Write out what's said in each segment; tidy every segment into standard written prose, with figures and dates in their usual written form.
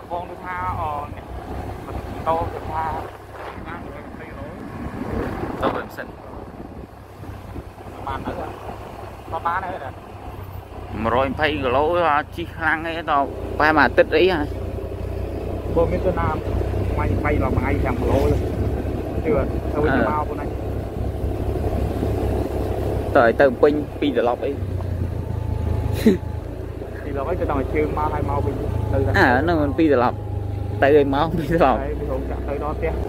con được tha to được tha tôi vẫn sẵn bàn nữa rồi có bán đấy rồi mà rồi phải lỗ chi khăn ấy to phải mà tích ý hả cô biết tôi nam mày bay là mày chẳng lỗ rồi chưa đâu có bao con này tới từ pin pi được lọc ấy thì là mấy cái tàu chưa mau hay mau bị từ nó mình pi được lọc tới đây máu pi được lọc tới đó tiếc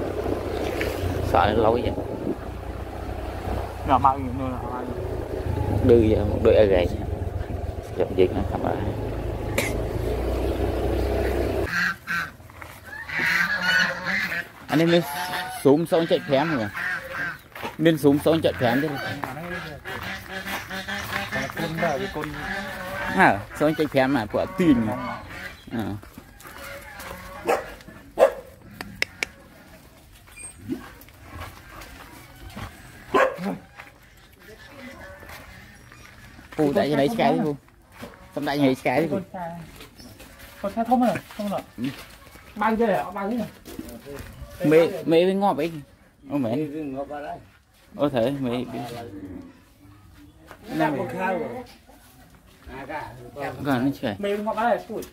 sợ lỗi vậy nhỏ mau nhiều nữa là đưa giờ một đôi gầy dòng dịch nó không ai anh em lên xuống xong chạy khém rồi nên xuống xong chạy khém chứ à xong chạy khém mà của tiền phụ tại đây cái đi xong tại này cái đi con xe không rồi bao nhiêu này bao nhiêu mẹ mẹ với ngọt ấy ô mẹ ô thế mẹ gần nó chảy mẹ ngọt đấy tuổi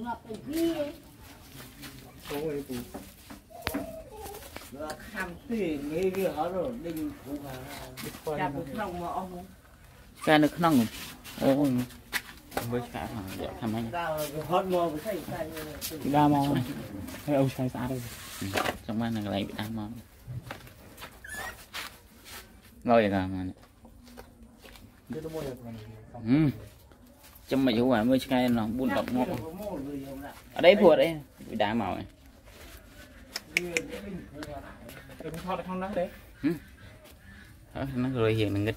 cái nước nong ô với cả thằng thằng anh đa mò này hay ông sai xa đây trong ban này lại bị đa mò ngồi rồi mà trong mày chú à mới cái nó buôn độc ngộ ở đấy phùa đấy bị đá màu này nó rồi hiện là nghịch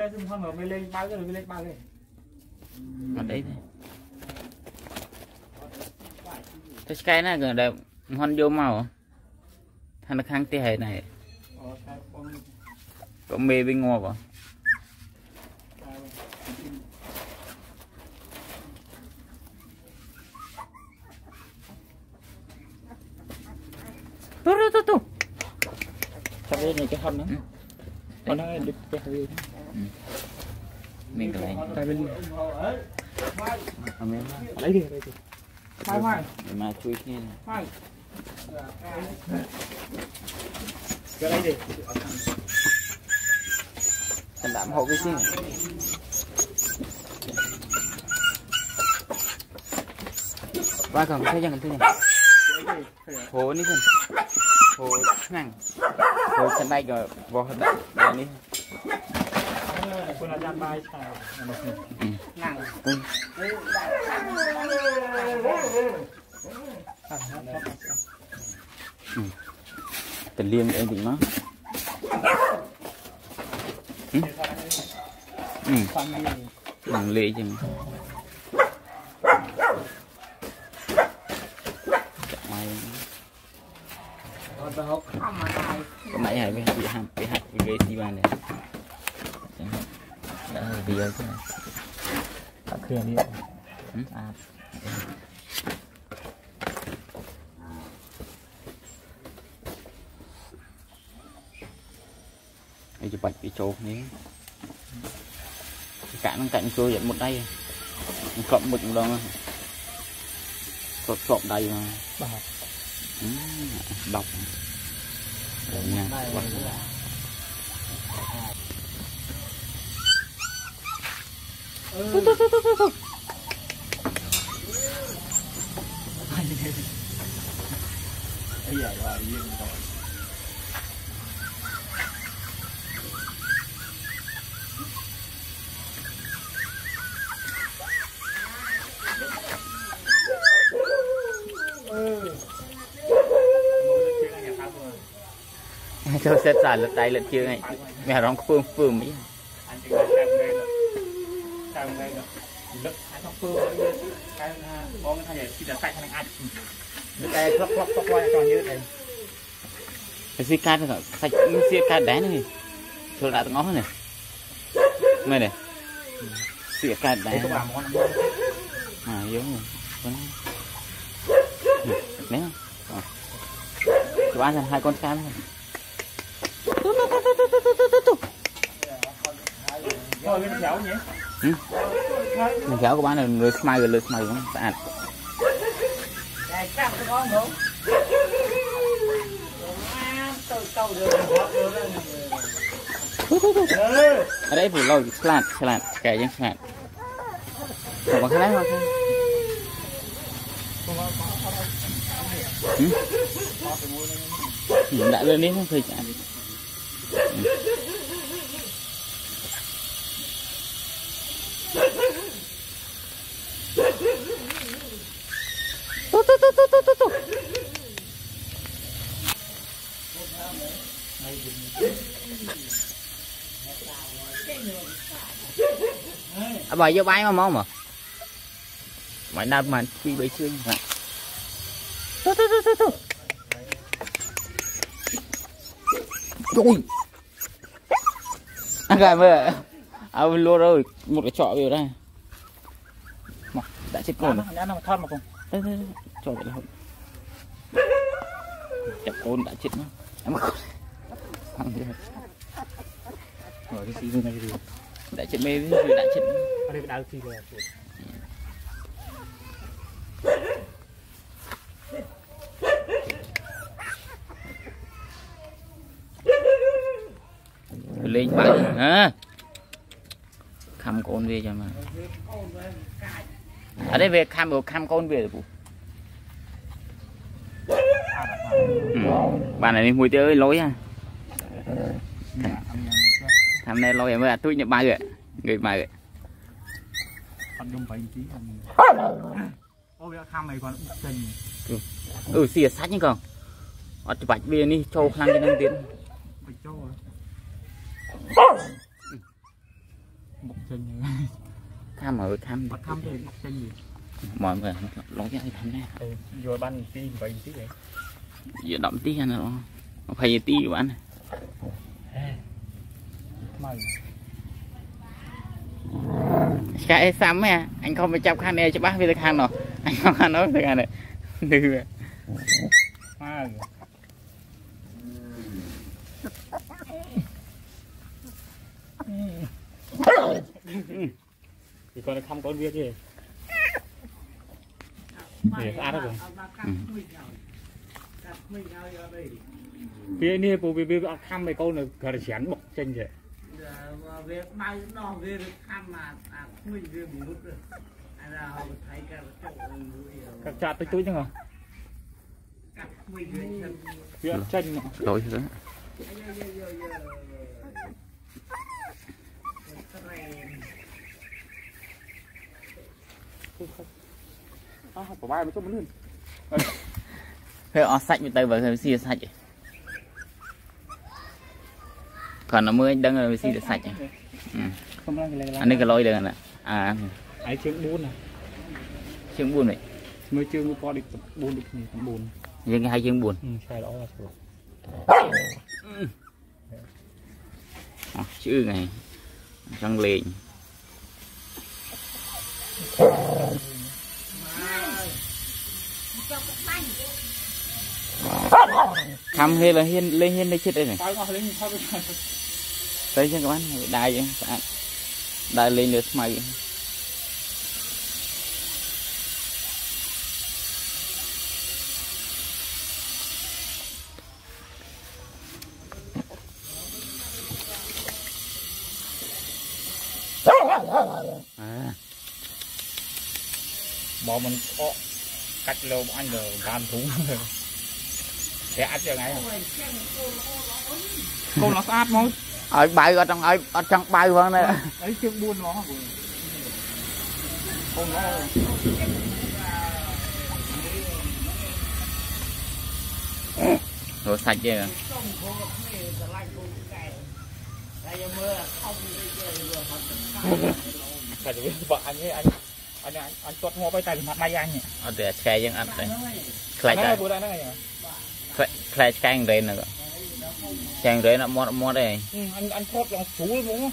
ở đấy thôi cái này gần đây hoan vô màu thằng nó khang tê này có mê bên ngoài vào tu sao đây này cái hòn nữa con nó được cái hơi mình cái này tay bên lấy đi hai mà chui kia hai cái đây đi thành đạm hộ cái gì ba còn thấy chẳng thấy hồ ní thân hồ ngang hồ chân đây rồi vò hơn đó ní con là gian bay ngang tình liêng em thì nó lệ chừng có máy hay bị hại ghê tí bàn này đã vì ơi cái này các thuyền đi đây chụp bạch bị trộn nhé cả nó cạnh cưa vậy một đây cộng một đồng trộn đây mà đọc nha cho xét giải lật tay lật chưa này mẹ đóng phương mỹ cái xí cát này sạch xí cát đá này thôi đã ngó này này này xí cát đá à giống rồi nè chú ăn hai con cam thôi bên chéo nhỉ mình kéo của bạn là lưới smile cũng sạch ở đây phủ lôi salad kẻ dân salad còn có cái đấy không đã lên đến không thời chả bài vô bay mà mong mà mày đạp mà khi bị xương hả ui ăn gà mơ lua rồi một cái chọ vào đây đã chết cồn rồi nó thon mà không chọ vậy không chặt cồn đã chết nó em mà rồi cái gì này gì đã chết mê với đã chết ở đây đào gì rồi lên bãi hả khăm con về cho mà ở đây về khăm con về rồi bạn này mùi tươi lối ha thằng này lối mới tôi nhận ba người ba người ăn dùng phải tí ôi khăm này còn trình xìa sát như không ở bạch bia đi châu khăn cái năng tiến một chân khăm ở khăm thì một chân gì mọi người nói với thằng này rồi ban tí vậy tí vậy giờ đậm tí anh nó phải tí của anh mày cái sắm à anh không phải chọc khăn này cho bác về được khăn rồi anh không khăn nó được này đưa thì con không có việc gì để ăn được rồi phía này bố bê khăm mấy câu này cả là chén bọc chân vậy việc bay nó về khăm mà mình về một rồi anh là họ thấy cái các chặt tới túi chứ không việc chân rồi đó của bài mới cho muốn hơi ở sạch một tay vào hơi xì sạch còn nó mới đăng rồi xì sạch anh ấy cái lôi được nè ấy chương buôn này chương buồn vậy mới chương có đi buôn được gì cũng buồn nhưng hai chương buồn sai đó là chữ này trong liền khăm hay là lên đây chết đây này tới xem các bạn đai vậy đai lên được mày bỏ mình có cách lâu anh rồi làm thú để ăn cho ngay cô nó sát thôi ở bài ở trong bài hơn này ấy chương buôn nó con nó rồi sạch chưa phải được vợ anh ấy anh tuột ngó bay tay mặt may anh nhỉ ở để cây dân ăn đây khai cái đây nè chàng đấy nó mót đây anh thoát lòng chú đúng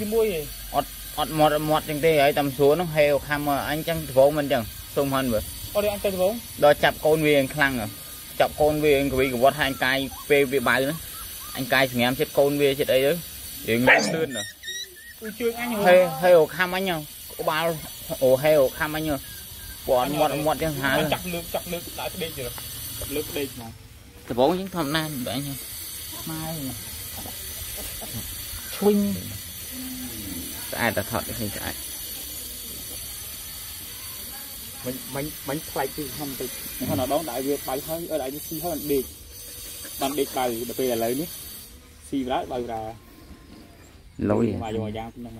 mót chừng tê ấy tầm số nó heo khăm mà anh chẳng vô mình chẳng xung hơn bữa có đi ăn chơi không đó chập con về khăn rồi chập con về cái cái vót hai anh cai về bài nữa anh cai thì em chết con về chết đấy đó để nghe lươn rồi chưa anh hay ổ khăm anh nhau bao ổ hay ổ khăm anh nhau bọn mọt chẳng hả chặt nước đã đi chưa chặt nước đi mà thì bố những thầm nan vậy nhau mai swing ai đã thọt được hình chạy bánh play chứ không thì hôm nào đó đại việt bài hơi ở đại đi xi hơn đi bạn đi bài đặc biệt là lấy đi xi lái bài là lối mà vô giang mình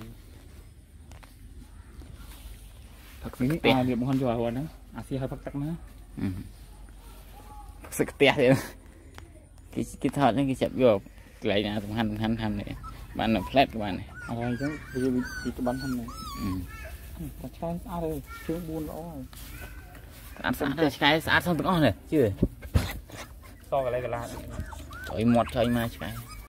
thật mỹ việc một con chùa hồi đó xi hơi phát tắc nữa sự tè thì cái thọt cái chập vô lại là thằng hành này bạn là flat của bạn này chứ bây giờ bị cái bắn thân này có chai ơi chưa buồn đó ăn xong từng on này chứ so cái này cái là trời mọt trời mà trời